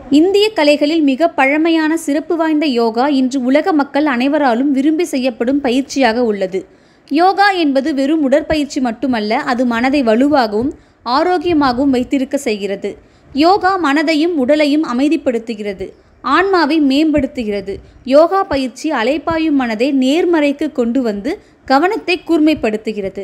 இந்திய கலைகளில் மிக பழமையான சிறப்பு வாய்ந்த யோகா இன்று உலக மக்கள் அனைவராலும் விரும்பி செய்யப்படும் பயிற்சியாக உள்ளது. யோகா என்பது வெறும் உடற்பயிற்சி மட்டுமல்ல, அது மனதை வலுவாகவும் ஆரோக்கியமாகவும் வைத்திருக்க செய்கிறது. யோகா மனதையும் உடலையும் அமைதிப்படுத்துகிறது, ஆன்மாவை மேம்படுத்துகிறது. யோகா பயிற்சி அலைபாயும் மனதை நேர்மறைக்கு கொண்டு வந்து கவனத்தை கூர்மைப்படுத்துகிறது.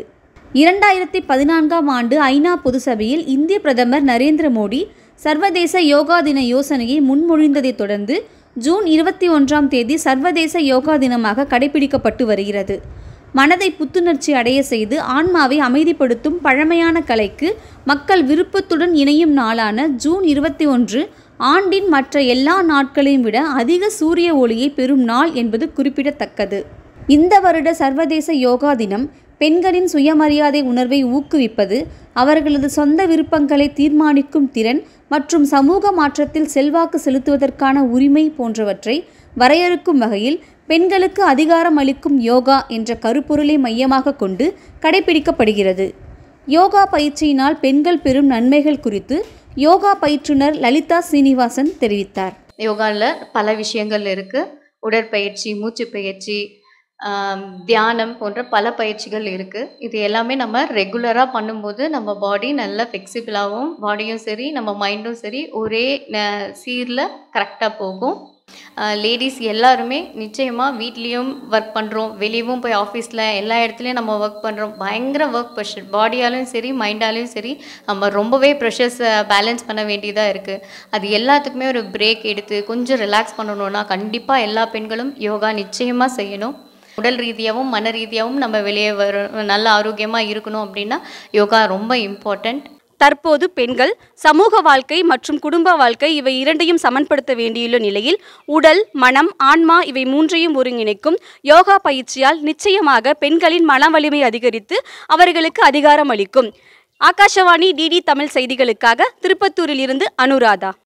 2014ஆம் ஆண்டு ஐநா பொதுசபையில் இந்திய பிரதமர் நரேந்திர மோடி சர்வதேச யோகா தின யோசனையை முன்மொழிந்ததைத் தொடர்ந்து ஜூன் 21ஆம் தேதி சர்வதேச யோகா தினமாக கடைபிடிக்கப்பட்டு வருகிறது. மனதை புத்துணர்ச்சி அடைய செய்து ஆன்மாவை அமைதிப்படுத்தும் பழமையான கலைக்கு மக்கள் விருப்பத்துடன் இணையும் நாளான ஜூன் 21 ஆண்டின் மற்ற எல்லா நாட்களையும் விட அதிக சூரிய ஒளியை பெறும் நாள் என்பது குறிப்பிடத்தக்கது. இந்த வருட சர்வதேச யோகா தினம் பெண்களின் சுயமரியாதை உணர்வை ஊக்குவிப்பது, அவர்களது சொந்த விருப்பங்களை தீர்மானிக்கும் திறன் மற்றும் சமூக மாற்றத்தில் செல்வாக்கு செலுத்துவதற்கான உரிமை போன்றவற்றை வரையறுக்கும் வகையில் பெண்களுக்கு அதிகாரம் அளிக்கும் யோகா என்ற கருப்பொருளை மையமாக கொண்டு கடைபிடிக்கப்படுகிறது. யோகா பயிற்சியினால் பெண்கள் பெறும் நன்மைகள் குறித்து யோகா பயிற்றுனர் லலிதா சீனிவாசன் தெரிவித்தார். யோகாவில் பல விஷயங்கள் இருக்குது. உடற்பயிற்சி, மூச்சு பயிற்சி, தியானம் போன்ற பல பயிற்சிகள் இருக்குது. இது எல்லாமே நம்ம ரெகுலராக பண்ணும்போது நம்ம பாடி நல்லா ஃப்ளெக்சிபிளாகவும், பாடியும் சரி நம்ம மைண்டும் சரி ஒரே சீரில் கரெக்டாக போகும். லேடிஸ் எல்லாருமே நிச்சயமாக வீட்லேயும் ஒர்க் பண்ணுறோம், வெளியவும் போய் ஆஃபீஸில் எல்லா இடத்துலையும் நம்ம ஒர்க் பண்ணுறோம். பயங்கர ஒர்க் ப்ரெஷர், பாடியாலும் சரி மைண்டாலும் சரி நம்ம ரொம்பவே ப்ரெஷர்ஸை பேலன்ஸ் பண்ண வேண்டியதாக இருக்குது. அது எல்லாத்துக்குமே ஒரு பிரேக் எடுத்து கொஞ்சம் ரிலாக்ஸ் பண்ணணுன்னா கண்டிப்பாக எல்லா பெண்களும் யோகா நிச்சயமாக செய்யணும். உடல் ரீதியாகவும் மன ரீதியாகவும் நம்ம வெளியே நல்ல ஆரோக்கியமாக இருக்கணும் அப்படின்னா யோகா ரொம்ப இம்பார்ட்டண்ட். தற்போது பெண்கள் சமூக வாழ்க்கை மற்றும் குடும்ப வாழ்க்கை இவை இரண்டையும் சமன்படுத்த வேண்டியுள்ள நிலையில் உடல், மனம், ஆன்மா இவை மூன்றையும் ஒருங்கிணைக்கும் யோகா பயிற்சியால் நிச்சயமாக பெண்களின் மன வலிமை அதிகரித்து அவர்களுக்கு அதிகாரம் அளிக்கும். ஆகாஷவாணி டிடி தமிழ் செய்திகளுக்காக திருப்பத்தூரில் இருந்து அனுராதா.